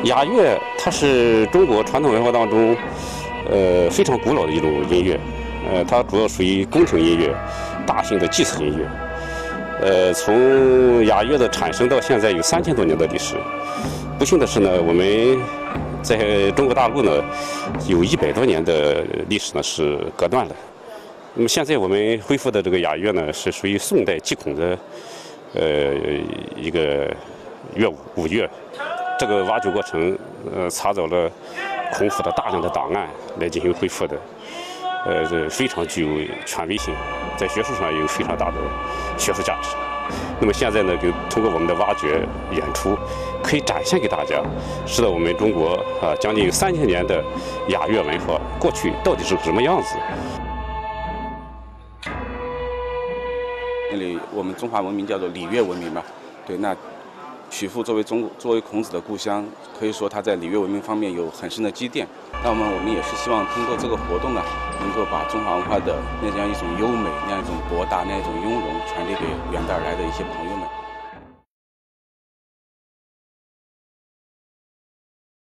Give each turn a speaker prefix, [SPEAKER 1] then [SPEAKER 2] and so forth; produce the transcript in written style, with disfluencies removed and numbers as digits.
[SPEAKER 1] 雅乐它是中国传统文化当中，非常古老的一种音乐，它主要属于宫廷音乐、大型的祭祀音乐。从雅乐的产生到现在有3000多年的历史。不幸的是呢，我们在中国大陆呢，有100多年的历史呢是隔断了。那么现在我们恢复的这个雅乐呢，是属于宋代祭孔的一个乐舞乐。这个挖掘过程，查找了孔府的大量的档案来进行恢复的，这非常具有权威性，在学术上有非常大的学术价值。那么现在呢，通过我们的挖掘演出，可以展现给大家，知道我们中国将近有3000年的雅乐文化过去到底是个什么样子。
[SPEAKER 2] 那里我们中华文明叫做礼乐文明嘛，对，那曲阜作为孔子的故乡，可以说它在礼乐文明方面有很深的积淀。那我们也是希望通过这个活动呢，能够把中华文化的那样一种优美、那样一种博大、那样一种雍容传递给远道而来的一些朋友们。